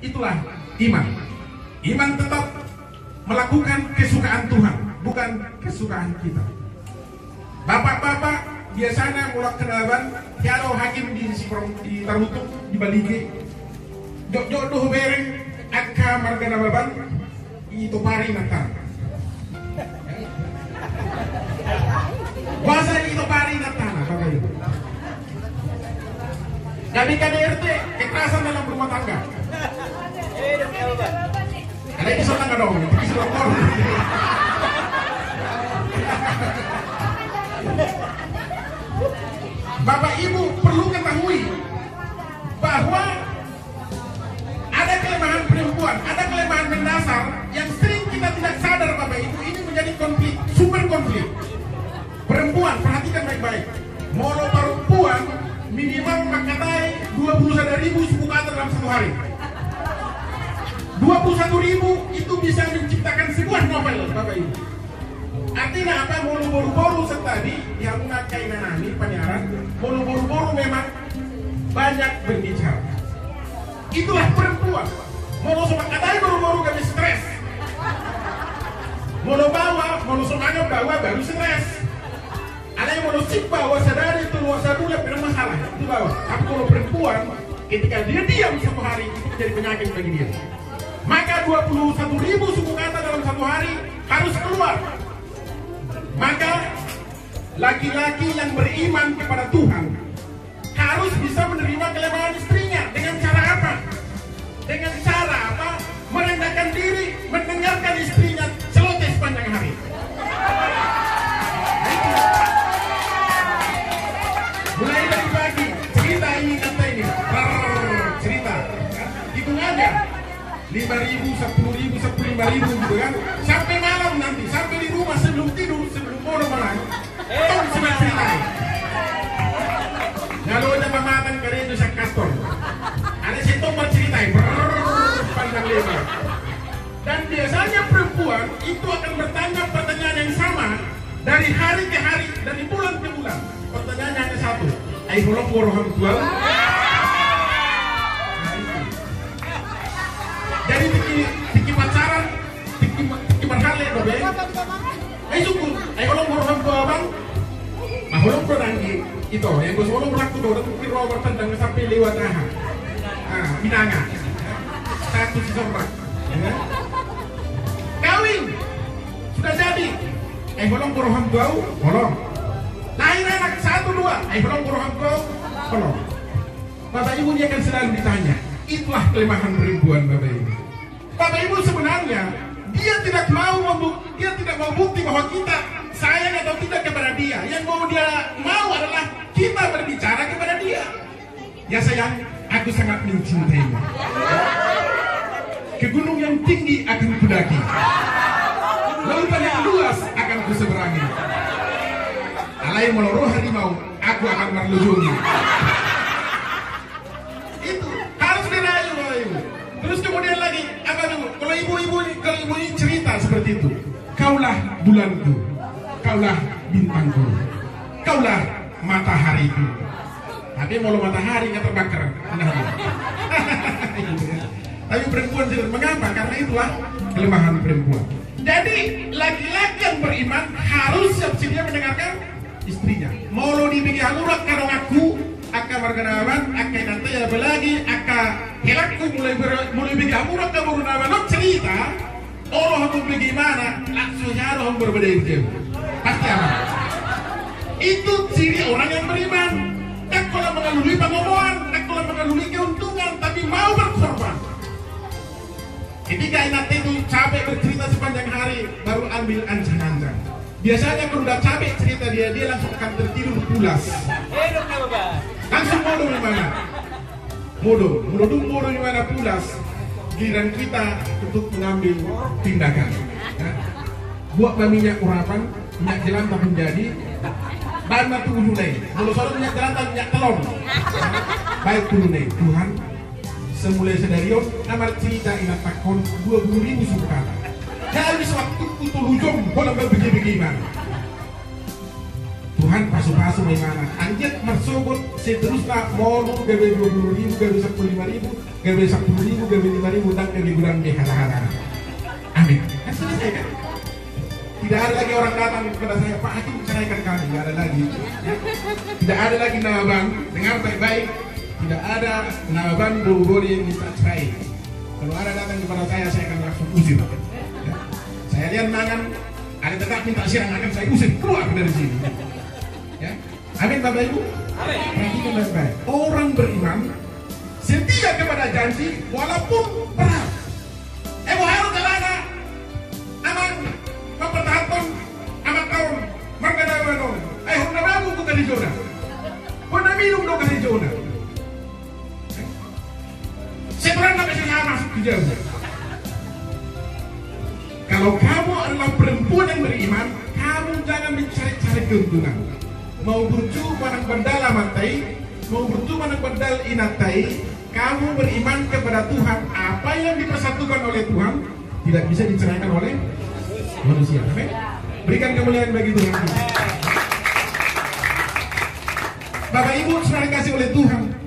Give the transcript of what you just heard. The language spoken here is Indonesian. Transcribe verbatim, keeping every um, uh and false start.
Itulah iman. Iman tetap melakukan kesukaan Tuhan, bukan kesukaan kita. Bapak-bapak biasanya mulak kenalan tiada hakim di di tarutung di balike jok-jok doh bereng akka margana baban itu pari natar bahasa itu pari natar apa itu jadi K D R T kekerasan dalam rumah tangga ada kisah tangga dong itu kisah lapor Bapak Ibu perlu ketahui bahwa ada kelemahan perempuan, ada kelemahan mendasar yang sering kita tidak sadar Bapak Ibu. Ini menjadi konflik, sumber konflik. Perempuan, perhatikan baik-baik. Molo perempuan minimal makatai dua puluh satu ribu suku kata dalam satu hari. dua puluh satu ribu itu bisa menciptakan sebuah novel Bapak Ibu. Artinya apa? Mulu boru-boru tadi yang mengakai nanami penyiaran, mulu boru-boru memang banyak berbicara. Itulah perempuan. Mulu sama katanya boru-boru kami stres. Mulu bawa, mulu semuanya bawa baru stres. Ada yang mulu sip bawa sadari itu luar sadula bermasalah itu bawa. Tapi kalau perempuan ketika dia diam satu hari itu menjadi penyakit bagi dia. Maka dua puluh satu ribu suku kata dalam satu hari harus keluar. Maka laki-laki yang beriman kepada Tuhan harus bisa menerima kelemahan istrinya. Dengan cara apa? Dengan cara apa? Merendahkan diri, mendengarkan istrinya celoteh sepanjang hari. Mulai dari pagi, cerita ini kata ini, Rrrr, cerita, hitung aja, lima ribu, sepuluh ribu, sepuluh lima ribu gitu kan, sampai malam nanti, sampai di rumah sebelum tidur, sebelum mau malam, tong sebat cerita. Kalau ada pematan karya itu saya kastor, ada si tong bercerita, pandang lebar. Dan biasanya perempuan itu akan bertanya pertanyaan yang sama dari hari ke hari, dari bulan ke bulan. Pertanyaannya hanya satu, ayo holong woroham tual. Jadi tiki tiki pacaran, tiki tiki berhale dobe. Ayo syukur, ayo holong woroham tual bang. Nah holong pernanggi itu, yang gue holong berlaku doa, tapi roh bertendang sampai lewat aha. Ah, binanga. Satu sisa berak. Kawin sudah jadi. Eh holong woroham tual, holong. Lahir anak satu dua, eh belum kurang kau, belum. Bapak Ibu dia akan selalu ditanya. Itulah kelemahan perempuan Bapak Ibu. Bapak Ibu sebenarnya dia tidak mau membukti, dia tidak mau bukti bahwa kita sayang atau tidak kepada dia. Yang mau dia mau adalah kita berbicara kepada dia. Ya sayang, aku sangat mencintaimu. Ke gunung yang tinggi akan kudaki. Lautan yang luas akan kuseberangi. Alai meloroh harimau, aku akan merlujungi. Itu harus dirayu Bapak Ibu. Terus kemudian lagi apa dulu? Kalau ibu-ibu kalau ibu ini cerita seperti itu, kaulah bulanku, kaulah bintangku, kaulah matahariku. Tapi mau matahari nggak terbakar. Nah, tapi perempuan tidak mengapa? Karena itulah kelemahan perempuan. Jadi laki-laki yang beriman harus siap sedia mendengarkan istrinya. Molo dipikir halurak karong aku, akka marganawan, akka nanti ya belagi, akka helakku mulai ber, mulai pikir halurak kamu nawan cerita. Allah aku bagaimana? Langsung nyaro hong berbeda itu. Pasti apa? Itu ciri orang yang beriman. Tak kalau mengalami pengomongan, tak kalau mengalami keuntungan, tapi mau berkorban. Ketika nanti itu capek bercerita sepanjang hari, baru ambil ancang-ancang. Biasanya kalau udah capek cerita dia, dia langsung akan tertidur pulas. Langsung modo di mana? Modo, modo dulu modo di mana pulas. Giliran kita untuk mengambil tindakan. Ya. Buat minyak urapan, minyak jelantah menjadi bahan batu ulunai. Kalau soal minyak jelantah, minyak telur. Baik ulunai, Tuhan. Semulai sedarion, amar cerita ingat takon dua puluh ribu suku kata. Ya habis waktu kutul hujung, boleh berbagi bagaimana. Tuhan Tuhan pasu-pasu mana anjir mersubut seterusnya molu gawe dua puluh ribu, gawe sepuluh lima ribu, gawe sepuluh ribu, gawe lima ribu, dan gawe bulan di hara-hara. Amin. Kan selesai kan? Tidak ada lagi orang datang kepada saya, Pak Hakim ceraikan kami, tidak ada lagi. Tidak ada lagi nama bang, dengar baik-baik. Tidak ada nama bang buru-buru yang minta cerai. Kalau ada datang kepada saya, saya akan langsung usir. Ya. Saya lihat mangan, ada tetap minta sirang, akan saya usir keluar dari sini. Ya. Amin Bapak Ibu. Perhatikan baik-baik. Orang beriman setia kepada janji walaupun berat. Eh wahai jalana, aman mempertahankan amat tahun mergada menong. Eh hendak babu bukan di zona. Hendak minum dong kasih zona. Seberang sampai saya masuk ke jauh. Kalau kamu adalah perempuan yang beriman, kamu jangan mencari-cari keuntungan. Mau berju manang bandala matai, mau berju manang bandal inatai, kamu beriman kepada Tuhan. Apa yang dipersatukan oleh Tuhan tidak bisa diceraikan oleh manusia. Amin. Berikan kemuliaan bagi Tuhan. Bapak Ibu sudah dikasih oleh Tuhan.